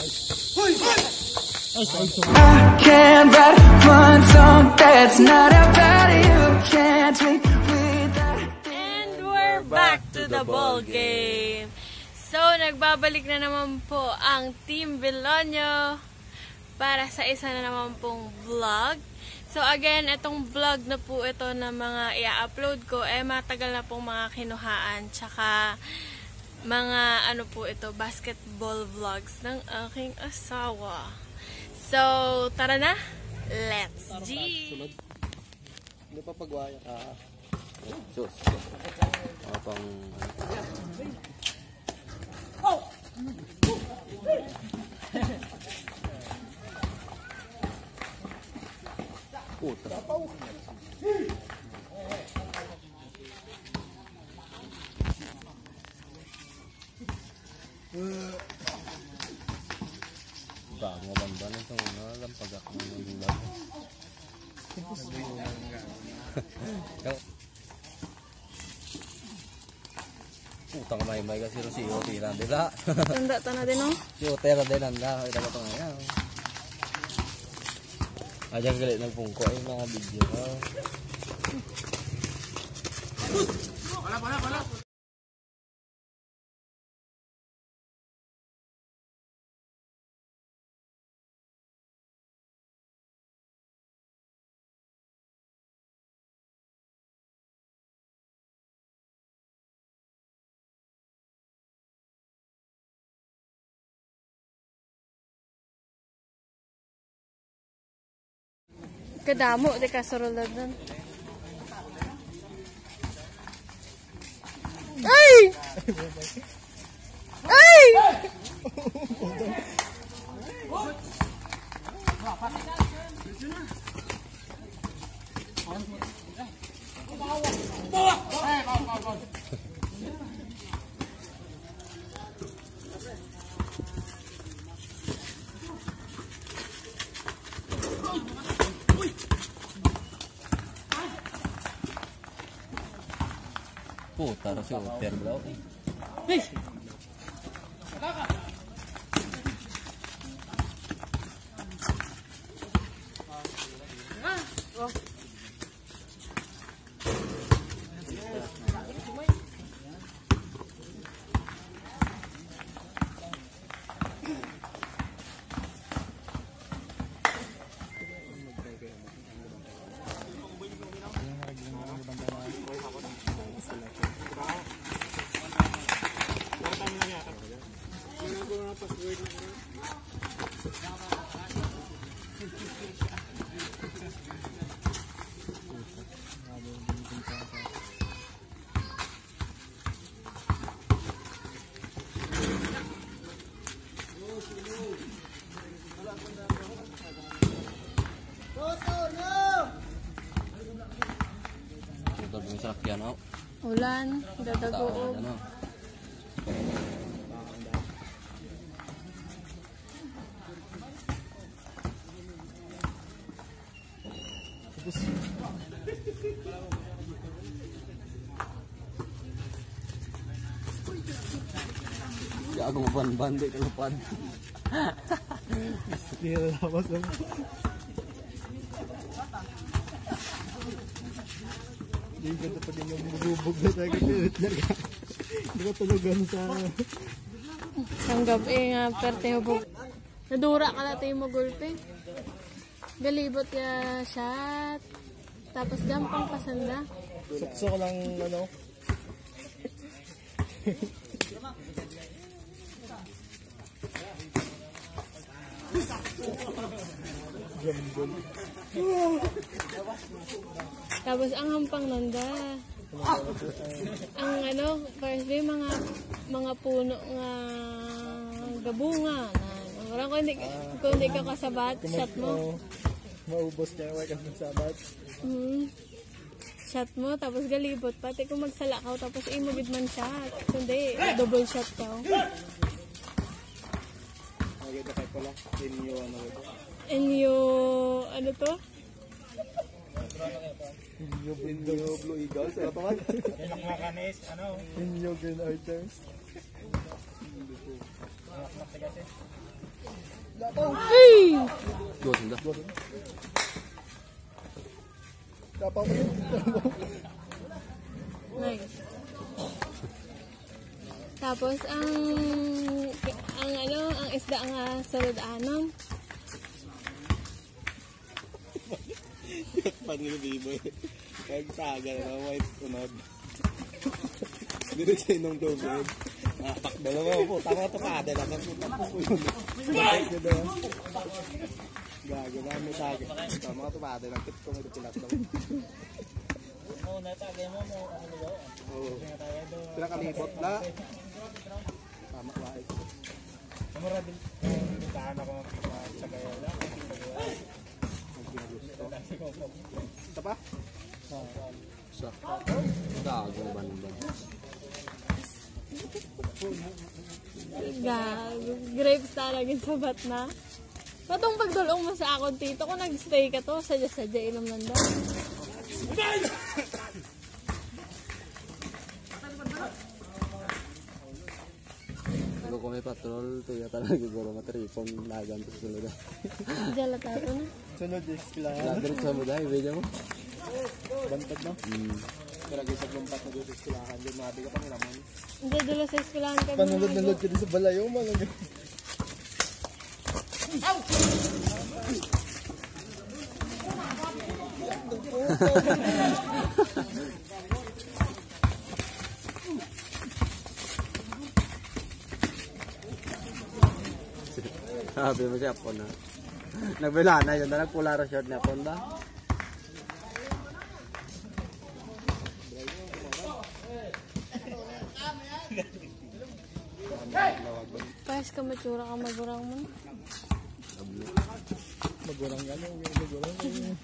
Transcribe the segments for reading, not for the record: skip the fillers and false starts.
I can't write one song that's not about you. Can't tweet with that. And we're back to the ball game. So, nagbabalik na naman po ang Team Vilonyo para sa isa na naman pong vlog. So, again, itong vlog na po ito na mga i-upload ko, matagal na pong mga kinuhaan. Tsaka, mga ano po ito, basketball vlogs ng aking asawa. So, tara na! Let's G! Hindi pa pagwaya. Sus. Pang... Puta. Bango banda nito na lampag ako ng lag. Utang may kasi si Oti lang dila. Tanda na din oh. Si Oti ra din anda, ito to ngayon. Ajang galit nagpungko ay mga video. Wala. Kadamo, di ka sarulad nun. Ay! Ay! Puta, si Oti bro. Ulan, dadagoog. Ya aku ban-ban dek kelupaan. Iya, apa sih? Hindi ka pa din yung bubog na tayo kasi hindi ka tulugan sa Sanggab nga perte mo. Nadura ka na tayo mo gulpe. Galibot ya shot. Tapos gampang pasanda. sukso ko lang ano. Tapos ang hampang nanda. Ang ano, first day mga puno nga gabunga. Wala ko hindi ka kasabat, shot mo. Maubos na yung wakas ng sabat. Shot mo, tapos galibot. Pati kung magsalakaw, tapos imugid man shot. Kundi, double shot ka. Maganda kayo pala. Inyo, ano to? Inyo Blue Eagles. Ano pa man? Yung makanis, ano? Inyo Green Archers. Hey! Dua senda. Dapat ko. Nice. Tapos ang isda nga sulod anon. Panilo bibo. Kaya tagal na white unod. Dito sa inong tubig. Dalawa po, tama ito ka. Dalawa po, tapo po yun. Gago, dami tagay. Tama ito ka, dalawa tip ko may pilat daw. Oo, natagay mo mo. Ano nyo? Oo. Pinakalibot na. Tama ba ito? Kamara din. Puntaan ako sa Gayala. Ito pa? Sa. Dago ba naman? Grapes talaga sa bat na. Patong pagdulong mo sa akong tito, kung nag-stay ka to, sadya-sadya inom lang daw. Kalau kung may patrol, ito yata lang siguro matripong lagan to sa sulod. Diyala tato na. Sunod is kailangan. Lagan sa muda, ibig mo. Bantad no? Karagay sa bantad na dito is kailangan. Yung mabi ka pang naman. Hindi, dulo sa eskwelahan kami. Panulod-nulod ka din sa balayo, mga Sabi mo siya po na. Nagbila na yun na nagpula ro short niya po na. Pas ka matsura ka magurang mo. magurang gano'n. Magurang gano'n.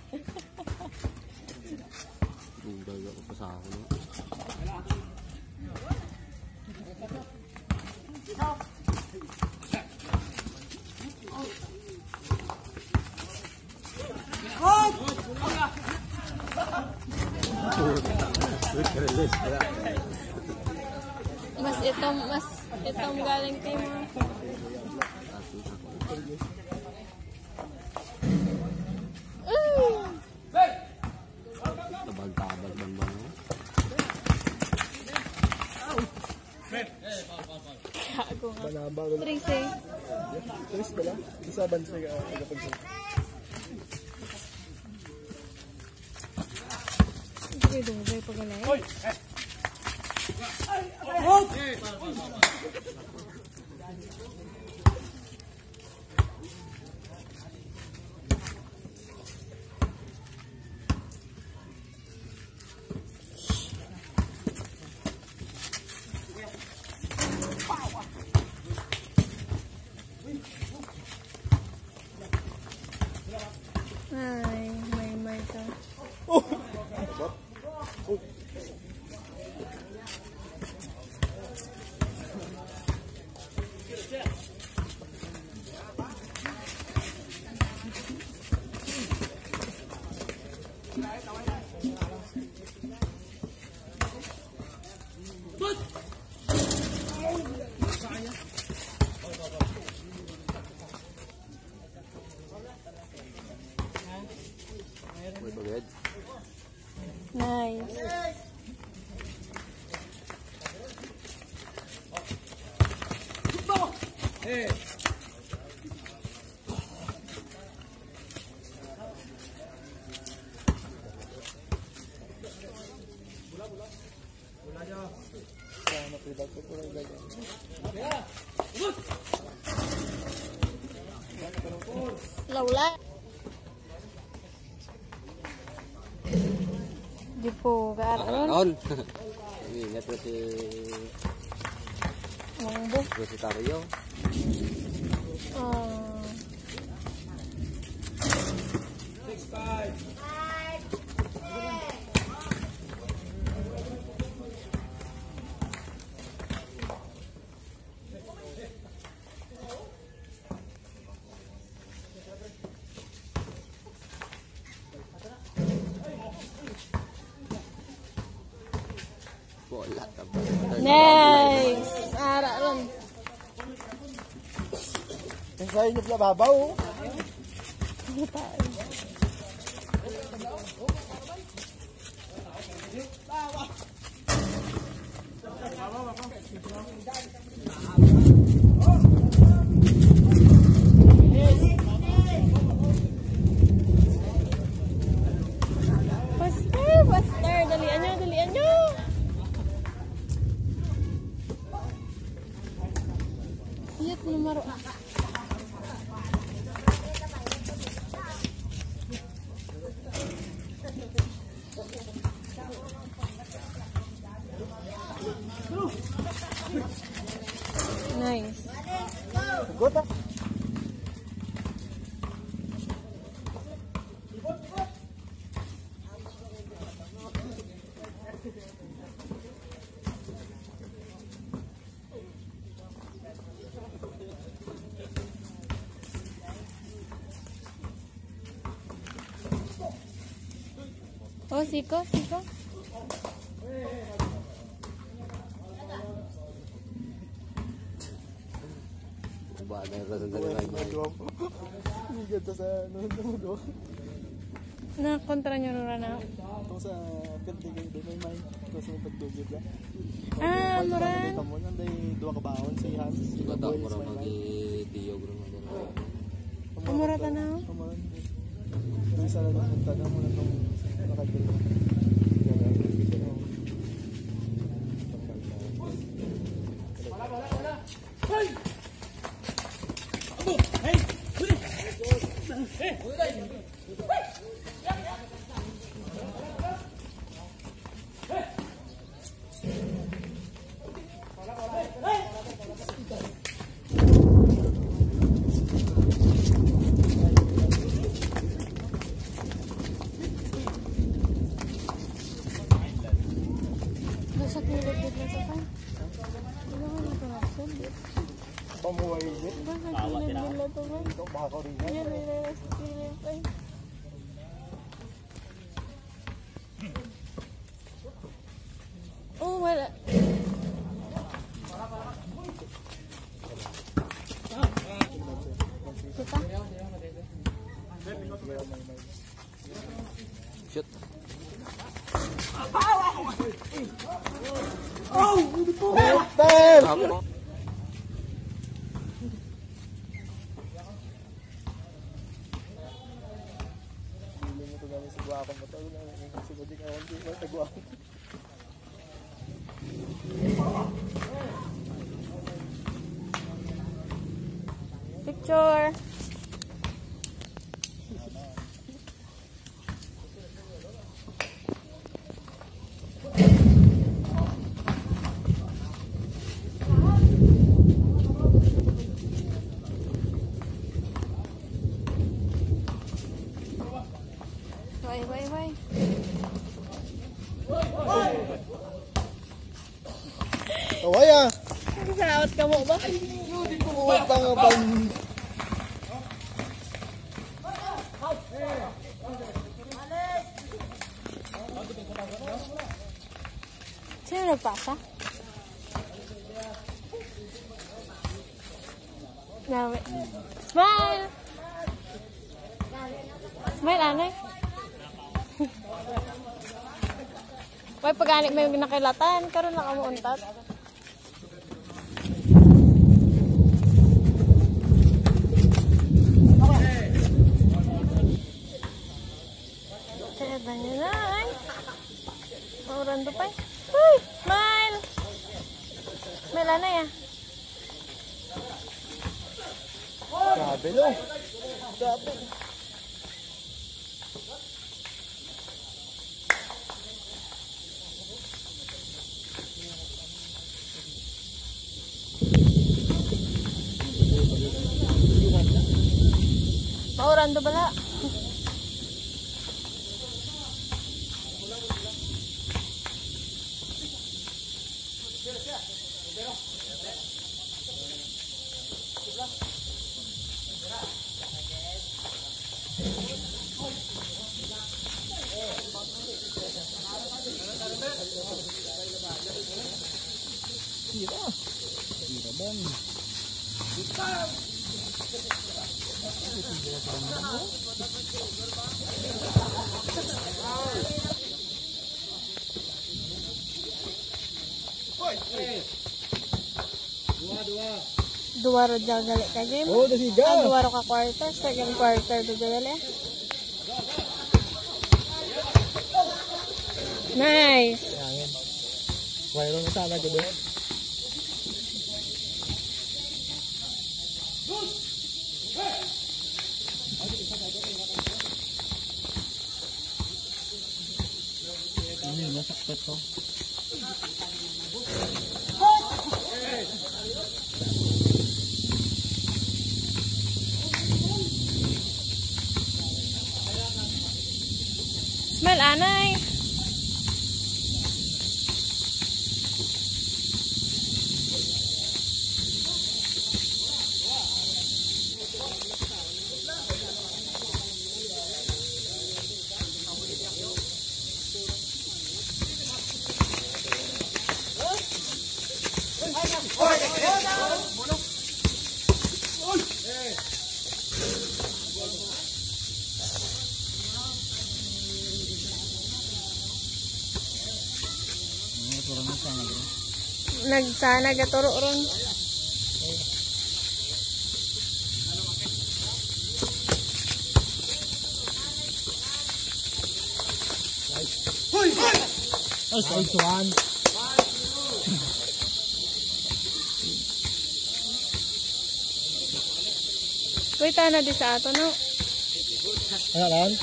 Bunggal ako pa sa ako. No? Mas itong galing kay mo. Tabag-tabag bang ba? Kago nga. Banaba. Trace eh. Tris ba lang? Isa bansa ka. Hindi ko dungay pagalay. Hoy! Ay, may ka. May bagay. Nice. Laula. Di po, kaaron. Karon. Ingat ko si Mangbo. Rositario. Wala ka ba? Nice. Ara ron. Sa inyo na babaw. Faster, dalian nyo. Lihat numero. Nice. Gota. Oh, siko. Bagay ka sa dalawa niya. Hindi ganda sa ano. Na kontra nyo na. Ito sa pertigay doon may may. Ito sa pagdugid ba? Ah, muran. Kamu nanday dua ka baon si Hans. Ikaw daw mo rin mag-tiyo bro. Umura tanaw. Kaman. Doon sa lang punta na mo na itong nakagano. Basak nilagod na sa kan. Ano nga na ito? Pamuhay ulit. Basak nilagod na ito man. Ito baka rin yan. Yan ay nasisilip ay. Oh, wala. Kita? Shoot. Tel! Ako. Hindi mo ito gano'n sa guwakang matawag na siguro di ka hindi mo sa guwakang. Picture. Bye. Away ah! Saot ka mo ba? Uwag pa nga bang... Sino nagpasa? Nawe. Smile! Smile, anay. May pag-anik may nakilatan, karon na kamuuntat. Kaya ba niya na ay? Maurando pa eh. Uy! Smile! Smile, anay ah. Grabe no! Grabe! Maurando bala. Dua ro jagali ka game. Oh, dasiga. Dua ro ka quarter, second quarter do jagali. Nice. Mayroon na sana gado. Ini nasakit to. Smell anay. Nagsana gaturo ron. Oh, side one. Wait, na di sa ato, no? Ano lang?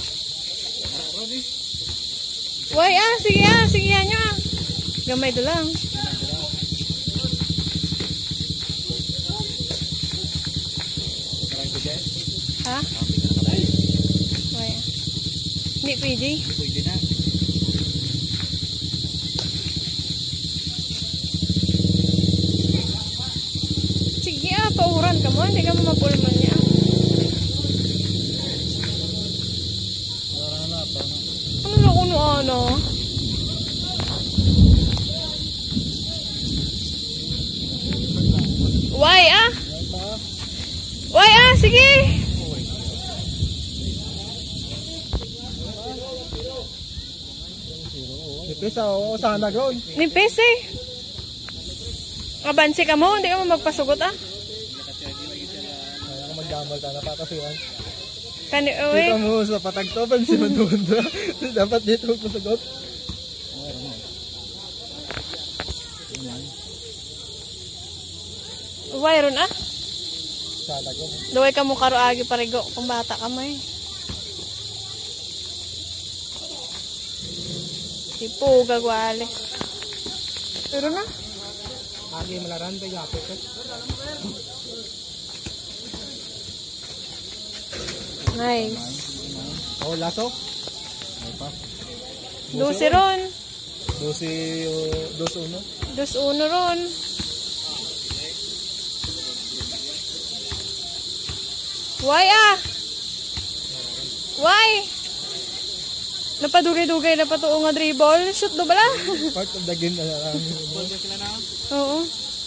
Why, sige nyo ah. Gamay do lang. Ha? Why ah. Hindi pwede. Pwede na. Sige ah, pauran ka mo. Hindi ka mo mapulman niya. Ano na kuno ano? Why ah? Why ah? Sige! Nipis ako sana ground. Nipis eh. Kabansi ka mo, hindi ka mo magpasugot ah. Kaya ako magdamal ka na patasiwan. Kani, Dito uwi. mo sa patagtoban si Mandundo. Dapat dito magpasagot. Uway ron ah. Sana ko. Duway ka mo karo agi parigo kung bata ka mo eh. Tipo gagwales. Pero na. Agi malaran tayo yapit ko. Nice. Oh, laso. Ay pa. 12 ron. 12-1. 2-1 ron. Why ah? Why? Napadugay-dugay na pa to nga dribble. Shoot do bala? Part of the game. Oo.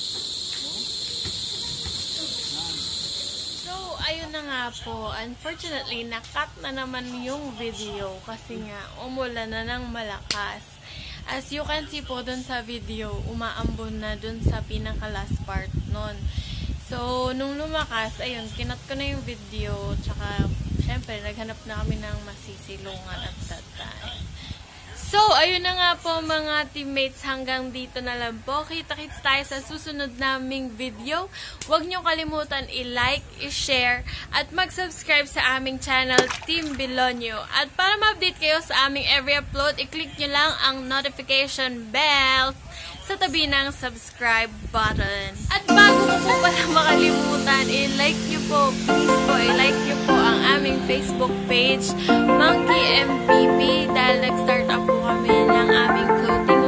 So, ayun na nga po. Unfortunately, nakat na naman yung video kasi nga umulan na ng malakas. As you can see po dun sa video, umaambon na dun sa pinaka-last part nun. So, nung lumakas, ayun, kinat ko na yung video, tsaka, syempre, naghanap na kami ng masisilungan at that time. So, ayun na nga po mga teammates, hanggang dito na lang po. Kita-kits tayo sa susunod naming video. Huwag niyo kalimutan i-like, i-share, at mag-subscribe sa aming channel, Team Vilonyo. At para ma-update kayo sa aming every upload, i-click nyo lang ang notification bell sa tabi ng subscribe button. At bago mo po pala makalimutan, i-like nyo po, please po, i-like nyo po ang aming Facebook page, Monkey MPP, dahil nag-start up po kami ng aming clothing